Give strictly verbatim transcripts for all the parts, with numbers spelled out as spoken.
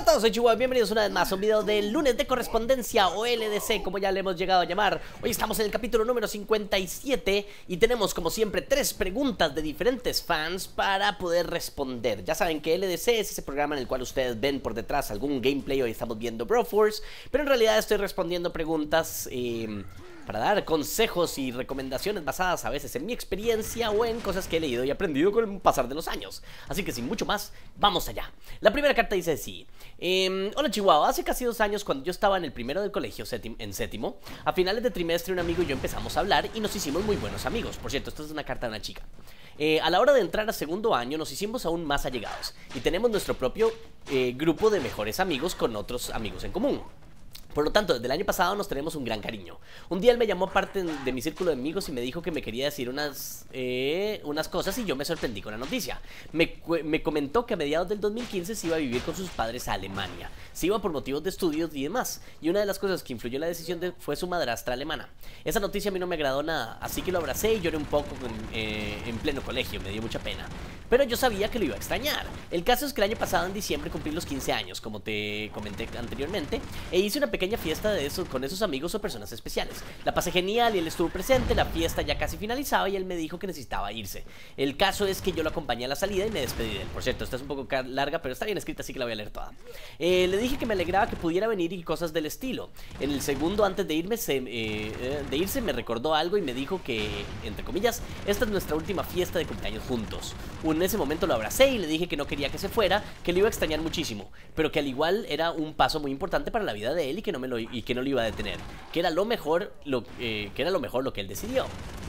todos, soy Chihuahua, bienvenidos una vez más a un video del lunes de correspondencia o L D C, como ya le hemos llegado a llamar. Hoy estamos en el capítulo número cincuenta y siete y tenemos como siempre tres preguntas de diferentes fans para poder responder. Ya saben que L D C es ese programa en el cual ustedes ven por detrás algún gameplay. Hoy estamos viendo Broforce, pero en realidad estoy respondiendo preguntas eh, para dar consejos y recomendaciones basadas a veces en mi experiencia o en cosas que he leído y aprendido con el pasar de los años. Así que sin mucho más, vamos allá. La primera carta dice así: eh, Hola Chihuahua, hace casi dos años cuando yo estaba en el primero del colegio, en séptimo, a finales de trimestre un amigo y yo empezamos a hablar y nos hicimos muy buenos amigos. Por cierto, esta es una carta de una chica. Eh, a la hora de entrar a segundo año nos hicimos aún más allegados y tenemos nuestro propio eh, grupo de mejores amigos con otros amigos en común. Por lo tanto, desde el año pasado nos tenemos un gran cariño. Un día él me llamó parte de mi círculo de amigos y me dijo que me quería decir unas, eh, unas cosas y yo me sorprendí con la noticia. Me, me comentó que a mediados del dos mil quince se iba a vivir con sus padres a Alemania. Se iba por motivos de estudios y demás. Y una de las cosas que influyó en la decisión de, fue su madrastra alemana. Esa noticia a mí no me agradó nada, así que lo abracé y lloré un poco en, eh, en pleno colegio. Me dio mucha pena. Pero yo sabía que lo iba a extrañar. El caso es que el año pasado en diciembre cumplí los quince años, como te comenté anteriormente, e hice una pequeña fiesta de eso, con esos amigos o personas especiales. La pasé genial y él estuvo presente. La fiesta ya casi finalizaba y él me dijo que necesitaba irse. El caso es que yo lo acompañé a la salida y me despedí de él. Por cierto, esta es un poco larga, pero está bien escrita, así que la voy a leer toda. eh, Le dije que me alegraba que pudiera venir y cosas del estilo. En el segundo antes de irme se, eh, de irse me recordó algo y me dijo que, entre comillas, esta es nuestra última fiesta de cumpleaños juntos. En ese momento lo abracé y le dije que no quería que se fuera, que lo iba a extrañar muchísimo, pero que al igual era un paso muy importante para la vida de él y que no me lo y que no lo iba a detener, que era lo mejor lo, eh, que era lo mejor lo que él decidió.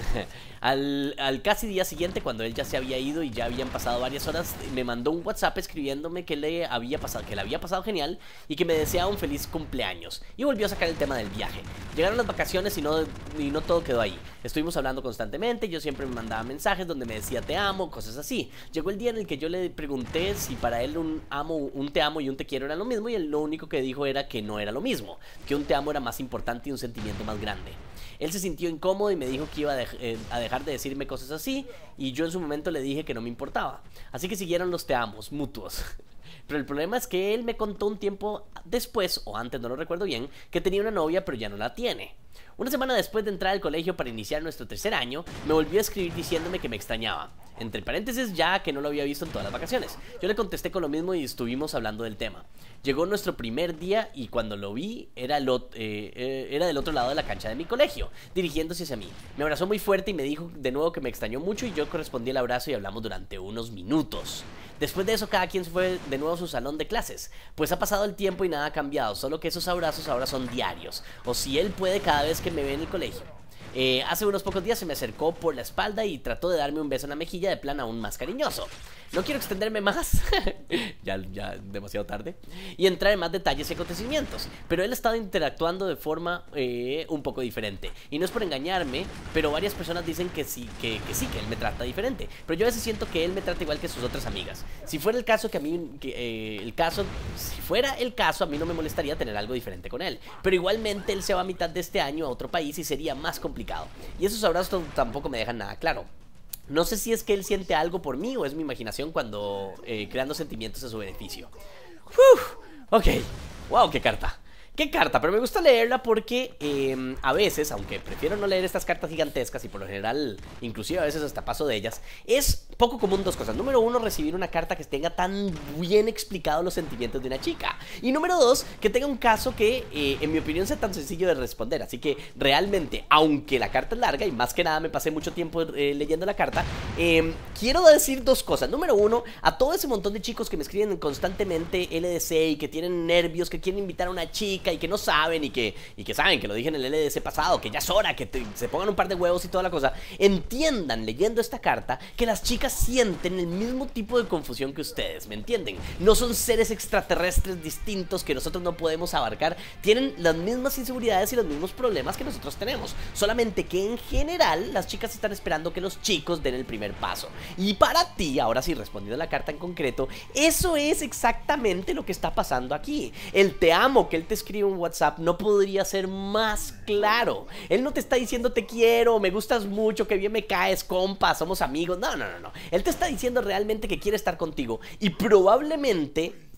al, al casi día siguiente, cuando él ya se había ido y ya habían pasado varias horas, me mandó un WhatsApp escribiéndome que le había pasado, que le había pasado genial y que me deseaba un feliz cumpleaños, y volvió a sacar el tema del viaje. Llegaron las vacaciones y no, y no todo quedó ahí. Estuvimos hablando constantemente, yo siempre me mandaba mensajes donde me decía te amo, cosas así. Llegó el día en el que yo le pregunté si para él un amo, un te amo y un te quiero eran lo mismo, y él lo único que dijo era que no era lo mismo, que un te amo era más importante y un sentimiento más grande. Él se sintió incómodo y me dijo que iba a, de eh, a dejar de decirme cosas así, y yo en su momento le dije que no me importaba. Así que siguieron los te amos mutuos. Pero el problema es que él me contó un tiempo después, o antes, no lo recuerdo bien, que tenía una novia pero ya no la tiene. Una semana después de entrar al colegio para iniciar nuestro tercer año, me volvió a escribir diciéndome que me extrañaba. Entre paréntesis, ya que no lo había visto en todas las vacaciones. Yo le contesté con lo mismo y estuvimos hablando del tema. Llegó nuestro primer día y cuando lo vi era, el, eh, eh, era del otro lado de la cancha de mi colegio, dirigiéndose hacia mí. Me abrazó muy fuerte y me dijo de nuevo que me extrañó mucho, y yo correspondí al abrazo y hablamos durante unos minutos. Después de eso, cada quien se fue de nuevo a su salón de clases. Pues ha pasado el tiempo y nada ha cambiado, solo que esos abrazos ahora son diarios, o si él puede, cada vez que me ve en el colegio. Eh, hace unos pocos días se me acercó por la espalda y trató de darme un beso en la mejilla de plan aún más cariñoso. No quiero extenderme más, ya, ya demasiado tarde, y entrar en más detalles y acontecimientos, pero él ha estado interactuando de forma eh, un poco diferente. Y no es por engañarme, pero varias personas dicen que sí, que, que sí, que él me trata diferente. Pero yo a veces siento que él me trata igual que sus otras amigas. Si fuera el caso, que a mí, que, eh, el caso, si fuera el caso, a mí no me molestaría tener algo diferente con él. Pero igualmente él se va a mitad de este año a otro país y sería más complicado. Y esos abrazos tampoco me dejan nada claro. No sé si es que él siente algo por mí o es mi imaginación cuando eh, creando sentimientos a su beneficio. Uf, ok, wow, qué carta. Qué carta, pero me gusta leerla porque eh, a veces, aunque prefiero no leer estas cartas gigantescas y por lo general, inclusive a veces hasta paso de ellas, es poco común dos cosas. Número uno, recibir una carta que tenga tan bien explicados los sentimientos de una chica. Y número dos, que tenga un caso que, eh, en mi opinión, sea tan sencillo de responder. Así que realmente, aunque la carta es larga y más que nada me pasé mucho tiempo eh, leyendo la carta, eh, quiero decir dos cosas. Número uno, a todo ese montón de chicos que me escriben constantemente L D C y que tienen nervios, que quieren invitar a una chica y que no saben y que, y que saben que lo dije en el L D C pasado, que ya es hora, que te, se pongan un par de huevos y toda la cosa, entiendan leyendo esta carta que las chicas sienten el mismo tipo de confusión que ustedes, ¿me entienden? No son seres extraterrestres distintos que nosotros no podemos abarcar, tienen las mismas inseguridades y los mismos problemas que nosotros tenemos, solamente que en general las chicas están esperando que los chicos den el primer paso. Y para ti, ahora sí respondiendo a la carta en concreto, eso es exactamente lo que está pasando aquí. El te amo que él te escribe un WhatsApp no podría ser más claro. Él no te está diciendo te quiero, me gustas mucho, que bien me caes, compa, somos amigos. No, no, no, no. Él te está diciendo realmente que quiere estar contigo y probablemente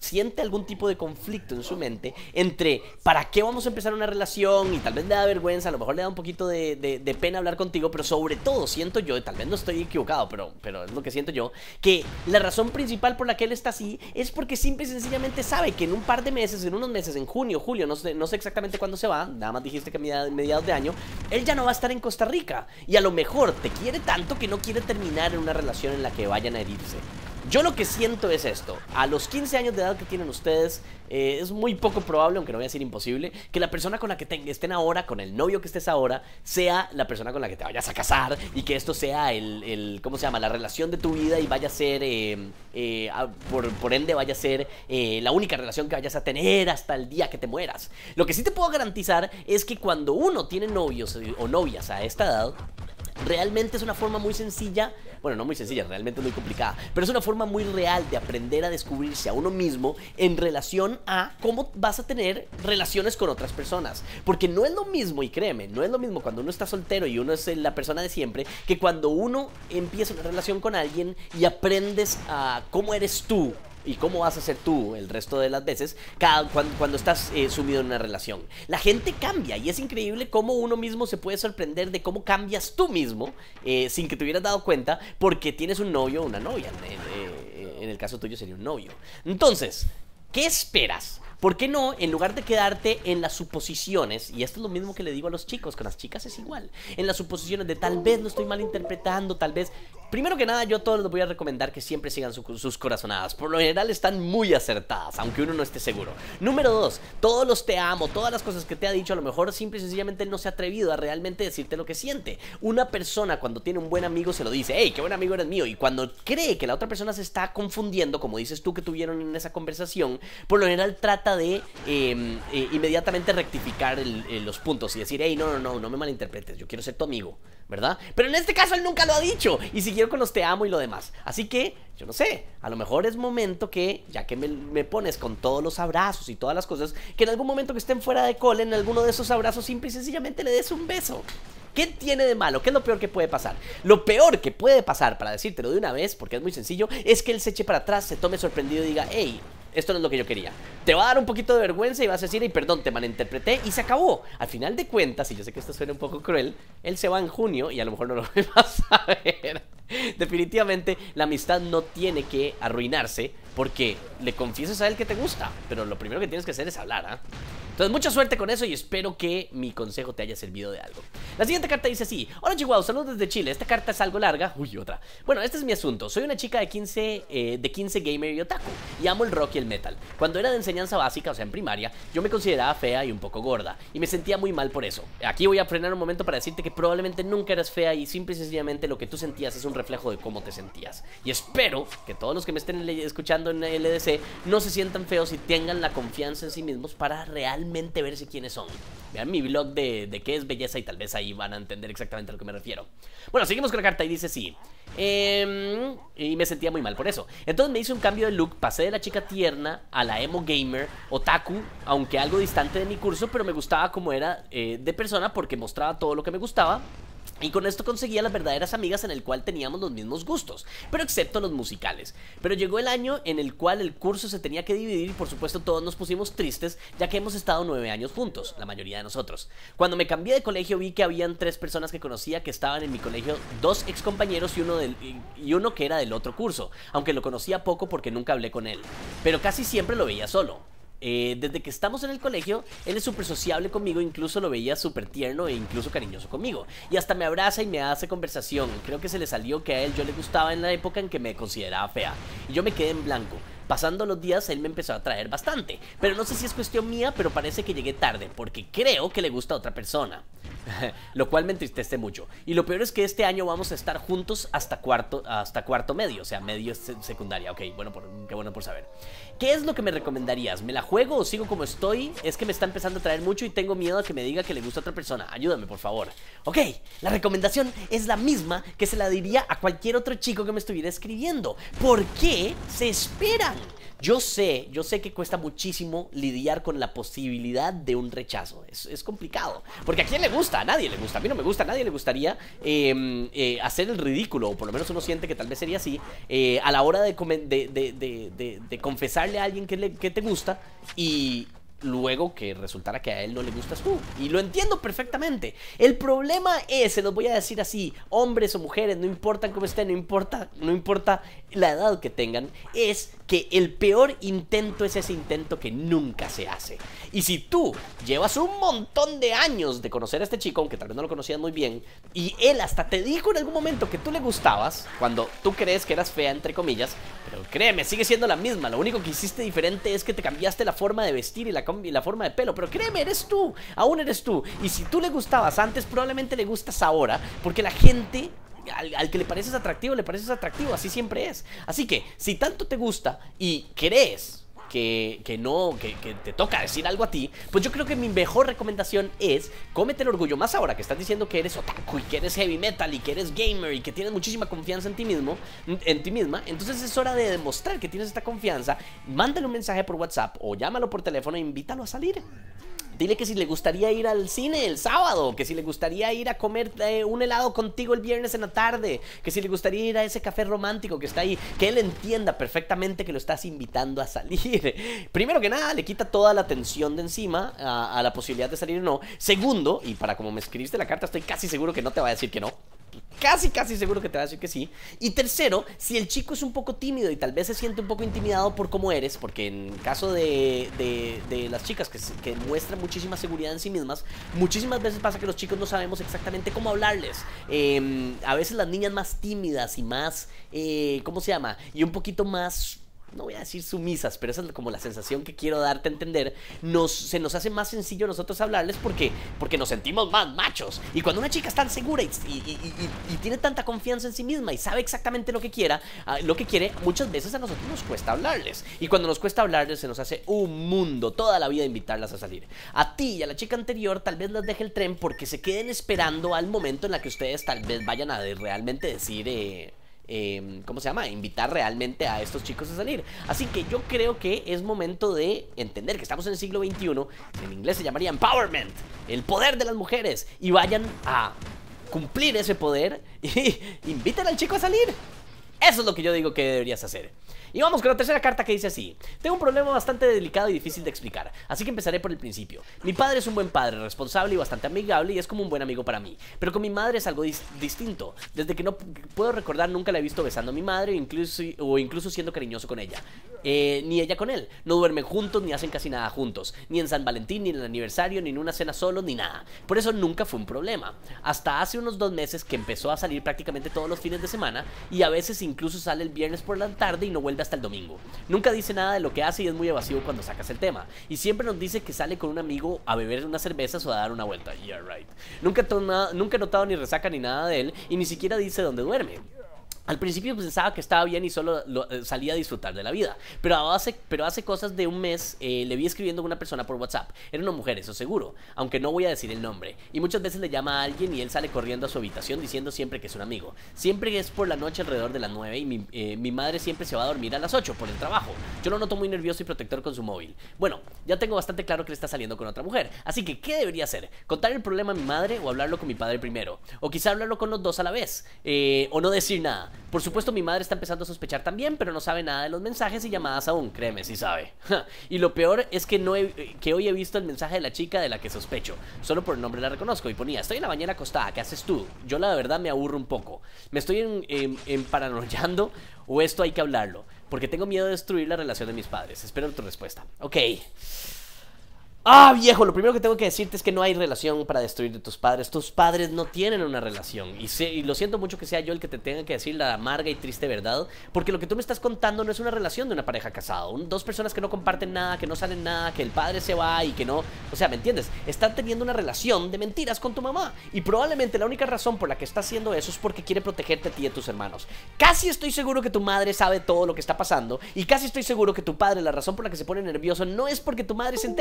siente algún tipo de conflicto en su mente entre ¿para qué vamos a empezar una relación? Y tal vez le da vergüenza, a lo mejor le da un poquito de, de, de pena hablar contigo, pero sobre todo siento yo, y tal vez no estoy equivocado, pero, pero es lo que siento yo, que la razón principal por la que él está así es porque simple y sencillamente sabe que en un par de meses, en unos meses, en junio, julio, no sé, no sé exactamente cuándo se va, nada más dijiste que a mediados de año, él ya no va a estar en Costa Rica, y a lo mejor te quiere tanto que no quiere terminar en una relación en la que vayan a herirse. Yo lo que siento es esto: a los quince años de edad que tienen ustedes, eh, es muy poco probable, aunque no voy a decir imposible, que la persona con la que te, estén ahora, con el novio que estés ahora, sea la persona con la que te vayas a casar, y que esto sea el, el ¿cómo se llama?, la relación de tu vida, y vaya a ser, eh, eh, por, por ende vaya a ser eh, la única relación que vayas a tener hasta el día que te mueras. Lo que sí te puedo garantizar es que cuando uno tiene novios o novias a esta edad, realmente es una forma muy sencilla, bueno, no muy sencilla, realmente es muy complicada, pero es una forma muy real de aprender a descubrirse a uno mismo en relación a cómo vas a tener relaciones con otras personas. Porque no es lo mismo, y créeme, no es lo mismo cuando uno está soltero y uno es la persona de siempre, que cuando uno empieza una relación con alguien y aprendes a cómo eres tú y cómo vas a ser tú el resto de las veces cada, cuando, cuando estás eh, sumido en una relación. La gente cambia, y es increíble cómo uno mismo se puede sorprender de cómo cambias tú mismo eh, sin que te hubieras dado cuenta, porque tienes un novio o una novia. En, en, en el caso tuyo sería un novio. Entonces, ¿qué esperas? ¿Por qué no, en lugar de quedarte en las suposiciones, y esto es lo mismo que le digo a los chicos, con las chicas es igual, en las suposiciones de tal vez lo estoy malinterpretando, tal vez... Primero que nada, yo a todos les voy a recomendar que siempre sigan su, sus corazonadas. Por lo general están muy acertadas, aunque uno no esté seguro. Número dos, todos los te amo, todas las cosas que te ha dicho, a lo mejor simple y sencillamente él no se ha atrevido a realmente decirte lo que siente. Una persona cuando tiene un buen amigo se lo dice: hey, qué buen amigo eres mío. Y cuando cree que la otra persona se está confundiendo, como dices tú que tuvieron en esa conversación, por lo general trata de eh, eh, inmediatamente rectificar el, eh, los puntos y decir: hey, no, no, no, no me malinterpretes, yo quiero ser tu amigo, ¿verdad? Pero en este caso él nunca lo ha dicho y siguió con los te amo y lo demás. Así que, yo no sé, a lo mejor es momento que, ya que me, me pones con todos los abrazos y todas las cosas, que en algún momento que estén fuera de cole, en alguno de esos abrazos simple y sencillamente le des un beso. ¿Qué tiene de malo? ¿Qué es lo peor que puede pasar? Lo peor que puede pasar, para decírtelo de una vez, porque es muy sencillo, es que él se eche para atrás, se tome sorprendido y diga: hey, esto no es lo que yo quería. Te va a dar un poquito de vergüenza y vas a decir: hey, perdón, te malinterpreté, y se acabó. Al final de cuentas, y yo sé que esto suena un poco cruel, él se va en junio y a lo mejor no lo vas a ver. Definitivamente la amistad no tiene que arruinarse porque le confieses a él que te gusta, pero lo primero que tienes que hacer es hablar, ¿ah? ¿eh? Entonces, mucha suerte con eso y espero que mi consejo te haya servido de algo. La siguiente carta dice así: hola Chihuahua, saludos desde Chile. Esta carta es algo larga. Uy, otra. Bueno, este es mi asunto. Soy una chica de quince, eh, de quince gamer y otaku, y amo el rock y el metal. Cuando era de enseñanza básica, o sea en primaria, yo me consideraba fea y un poco gorda, y me sentía muy mal por eso. Aquí voy a frenar un momento para decirte que probablemente nunca eras fea, y simple y sencillamente lo que tú sentías es un reflejo de cómo te sentías. Y espero que todos los que me estén escuchando en L D C no se sientan feos y tengan la confianza en sí mismos para realmente verse quiénes son. Vean mi blog de, de qué es belleza y tal vez ahí van a entender exactamente a lo que me refiero. Bueno, seguimos con la carta y dice sí. Eh, y me sentía muy mal por eso. Entonces me hice un cambio de look, pasé de la chica tierna a la emo gamer, otaku, aunque algo distante de mi curso, pero me gustaba como era eh, de persona porque mostraba todo lo que me gustaba. Y con esto conseguía las verdaderas amigas en el cual teníamos los mismos gustos, pero excepto los musicales. Pero llegó el año en el cual el curso se tenía que dividir y por supuesto todos nos pusimos tristes, ya que hemos estado nueve años juntos, la mayoría de nosotros. Cuando me cambié de colegio vi que habían tres personas que conocía que estaban en mi colegio, dos ex compañeros y uno, del, y uno que era del otro curso, aunque lo conocía poco porque nunca hablé con él, pero casi siempre lo veía solo. Eh, desde que estamos en el colegio, él es súper sociable conmigo, incluso lo veía súper tierno e incluso cariñoso conmigo. Y hasta me abraza y me hace conversación. Creo que se le salió que a él yo le gustaba en la época en que me consideraba fea. Y yo me quedé en blanco. Pasando los días, él me empezó a atraer bastante. Pero no sé si es cuestión mía, pero parece que llegué tarde, porque creo que le gusta a otra persona. Lo cual me entristece mucho. Y lo peor es que este año vamos a estar juntos hasta cuarto, hasta cuarto medio, o sea, medio secundaria. Ok, bueno, por, qué bueno por saber. ¿Qué es lo que me recomendarías? ¿Me la juego o sigo como estoy? Es que me está empezando a traer mucho y tengo miedo a que me diga que le gusta a otra persona. Ayúdame, por favor. Ok, la recomendación es la misma que se la diría a cualquier otro chico que me estuviera escribiendo. ¿Por qué se esperan? Yo sé, yo sé que cuesta muchísimo lidiar con la posibilidad de un rechazo. Es, es complicado. Porque a quién le gusta, a nadie le gusta. A mí no me gusta, a nadie le gustaría eh, eh, hacer el ridículo, o por lo menos uno siente que tal vez sería así, eh, a la hora de, de, de, de, de, de confesarle a alguien que, le, que te gusta y luego que resultara que a él no le gustas tú. Y lo entiendo perfectamente. El problema es, se los voy a decir así, hombres o mujeres, no importa cómo estén, no importa, no importa la edad que tengan, es que el peor intento es ese intento que nunca se hace. Y si tú llevas un montón de años de conocer a este chico, aunque tal vez no lo conocías muy bien, y él hasta te dijo en algún momento que tú le gustabas, cuando tú crees que eras fea, entre comillas, pero créeme, sigue siendo la misma. Lo único que hiciste diferente es que te cambiaste la forma de vestir y la, y la forma de pelo. Pero créeme, eres tú, aún eres tú. Y si tú le gustabas antes, probablemente le gustas ahora, porque la gente... Al, al que le pareces atractivo, le pareces atractivo, así siempre es. Así que, si tanto te gusta y crees que, que no, que, que te toca decir algo a ti, pues yo creo que mi mejor recomendación es cómete el orgullo, más ahora que estás diciendo que eres otaku y que eres heavy metal y que eres gamer y que tienes muchísima confianza en ti mismo, en ti misma. Entonces es hora de demostrar que tienes esta confianza. Mándale un mensaje por WhatsApp o llámalo por teléfono e invítalo a salir. Dile que si le gustaría ir al cine el sábado, que si le gustaría ir a comer eh, un helado contigo el viernes en la tarde, que si le gustaría ir a ese café romántico que está ahí, que él entienda perfectamente que lo estás invitando a salir. Primero que nada, le quita toda la tensión de encima a, a la posibilidad de salir o no. Segundo, y para como me escribiste la carta, estoy casi seguro que no te va a decir que no. Casi, casi seguro que te va a decir que sí. Y tercero, si el chico es un poco tímido y tal vez se siente un poco intimidado por cómo eres, porque en caso de, de, de las chicas que, que muestran muchísima seguridad en sí mismas, muchísimas veces pasa que los chicos no sabemos exactamente cómo hablarles. Eh, a veces las niñas más tímidas y más, eh, ¿cómo se llama? Y un poquito más... no voy a decir sumisas, pero esa es como la sensación que quiero darte a entender. Nos, se nos hace más sencillo a nosotros hablarles porque, porque nos sentimos más machos. Y cuando una chica es tan segura y, y, y, y, y tiene tanta confianza en sí misma y sabe exactamente lo que quiera, uh, lo que quiere, muchas veces a nosotros nos cuesta hablarles. Y cuando nos cuesta hablarles se nos hace un mundo, toda la vida invitarlas a salir. A ti y a la chica anterior tal vez las deje el tren porque se queden esperando al momento en la que ustedes tal vez vayan a de realmente decir... Eh, Eh, ¿cómo se llama? Invitar realmente a estos chicos a salir. Así que yo creo que es momento de entender que estamos en el siglo veintiuno, que en inglés se llamaría empowerment, el poder de las mujeres, y vayan a cumplir ese poder y inviten al chico a salir. Eso es lo que yo digo que deberías hacer. Y vamos con la tercera carta, que dice así: tengo un problema bastante delicado y difícil de explicar, así que empezaré por el principio. Mi padre es un buen padre, responsable y bastante amigable, y es como un buen amigo para mí. Pero con mi madre es algo dis distinto. Desde que no puedo recordar nunca la he visto besando a mi madre, o incluso, o incluso siendo cariñoso con ella, eh, ni ella con él. No duermen juntos, ni hacen casi nada juntos, ni en San Valentín, ni en el aniversario, ni en una cena solos, ni nada. Por eso nunca fue un problema. Hasta hace unos dos meses que empezó a salir prácticamente todos los fines de semana, y a veces incluso sale el viernes por la tarde y no vuelve hasta el domingo. Nunca dice nada de lo que hace y es muy evasivo cuando sacas el tema. Y siempre nos dice que sale con un amigo a beber unas cervezas o a dar una vuelta. Yeah, right. Nunca, nunca he notado ni resaca ni nada de él, y ni siquiera dice dónde duerme. Al principio pensaba que estaba bien y solo lo, eh, salía a disfrutar de la vida. Pero hace, pero hace cosas de un mes eh, le vi escribiendo a una persona por WhatsApp. Era una mujer, eso seguro, aunque no voy a decir el nombre. Y muchas veces le llama a alguien y él sale corriendo a su habitación diciendo siempre que es un amigo. Siempre es por la noche alrededor de las nueve y mi, eh, mi madre siempre se va a dormir a las ocho por el trabajo. Yo lo noto muy nervioso y protector con su móvil. Bueno, ya tengo bastante claro que le está saliendo con otra mujer. Así que, ¿qué debería hacer? ¿Contar el problema a mi madre o hablarlo con mi padre primero? O quizá hablarlo con los dos a la vez. Eh, o no decir nada. Por supuesto, mi madre está empezando a sospechar también, pero no sabe nada de los mensajes y llamadas aún. Créeme, sí sabe. Y lo peor es que, no he, que hoy he visto el mensaje de la chica de la que sospecho. Solo por el nombre la reconozco y ponía: estoy en la mañana acostada, ¿qué haces tú? Yo la verdad me aburro un poco. ¿Me estoy en, en, en paranoiando o esto hay que hablarlo? Porque tengo miedo de destruir la relación de mis padres. Espero tu respuesta. Ok. Ah, viejo, lo primero que tengo que decirte es que no hay relación para destruir de tus padres. Tus padres no tienen una relación. Y, sé, y lo siento mucho que sea yo el que te tenga que decir la amarga y triste verdad, porque lo que tú me estás contando no es una relación de una pareja casada. Un, dos personas que no comparten nada, que no salen nada, que el padre se va y que no... O sea, ¿me entiendes? Están teniendo una relación de mentiras con tu mamá. Y probablemente la única razón por la que está haciendo eso es porque quiere protegerte a ti y a tus hermanos. Casi estoy seguro que tu madre sabe todo lo que está pasando. Y casi estoy seguro que tu padre, la razón por la que se pone nervioso no es porque tu madre se entere, sino porque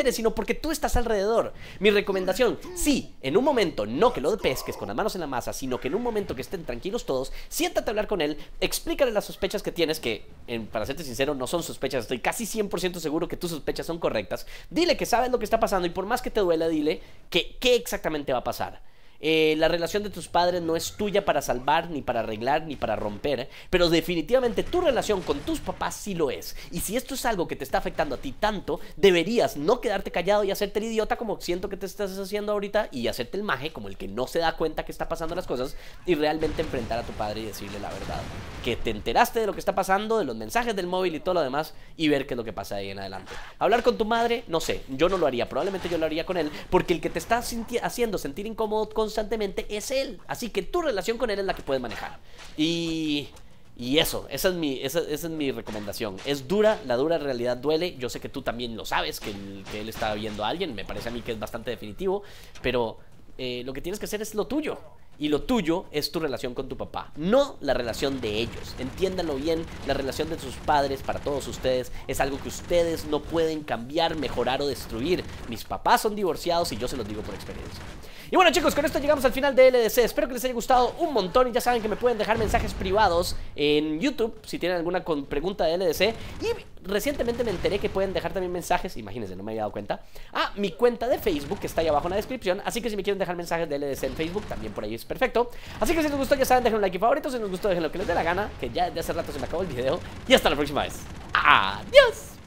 que tú estás alrededor. Mi recomendación, sí, en un momento, no que lo pesques con las manos en la masa, sino que en un momento que estén tranquilos todos, siéntate a hablar con él, explícale las sospechas que tienes, que en, para serte sincero no son sospechas, estoy casi cien por ciento seguro que tus sospechas son correctas. Dile que sabes lo que está pasando y por más que te duela, dile que qué exactamente va a pasar. Eh, la relación de tus padres no es tuya para salvar, ni para arreglar, ni para romper, pero definitivamente tu relación con tus papás sí lo es. Y si esto es algo que te está afectando a ti tanto, deberías no quedarte callado y hacerte el idiota como siento que te estás haciendo ahorita, y hacerte el maje como el que no se da cuenta que está pasando las cosas, y realmente enfrentar a tu padre y decirle la verdad, que te enteraste de lo que está pasando, de los mensajes del móvil y todo lo demás, y ver qué es lo que pasa de ahí en adelante. Hablar con tu madre, no sé, yo no lo haría, probablemente yo lo haría con él, porque el que te está haciendo sentir incómodo con constantemente es él, así que tu relación con él es la que puedes manejar. Y, y eso, esa es, mi, esa, esa es mi recomendación. Es dura, la dura realidad duele. Yo sé que tú también lo sabes, que, el, que él está viendo a alguien, me parece a mí que es bastante definitivo, pero eh, lo que tienes que hacer es lo tuyo. Y lo tuyo es tu relación con tu papá, no la relación de ellos. Entiéndanlo bien, la relación de sus padres para todos ustedes es algo que ustedes no pueden cambiar, mejorar o destruir. Mis papás son divorciados y yo se los digo por experiencia. Y bueno, chicos, con esto llegamos al final de L D C. Espero que les haya gustado un montón y ya saben que me pueden dejar mensajes privados en YouTube si tienen alguna con pregunta de L D C. Y recientemente me enteré que pueden dejar también mensajes, imagínense, no me había dado cuenta, a mi cuenta de Facebook, que está ahí abajo en la descripción. Así que si me quieren dejar mensajes de L D C en Facebook, también por ahí es perfecto. Así que si les gustó, ya saben, dejen un like y favorito. Si les gustó, dejen lo que les dé la gana, que ya de hace rato se me acabó el video. Y hasta la próxima vez. ¡Adiós!